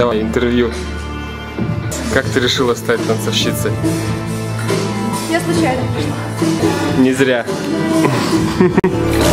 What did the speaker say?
Давай, интервью. Как ты решила стать танцовщицей? Я случайно пришла. Не зря.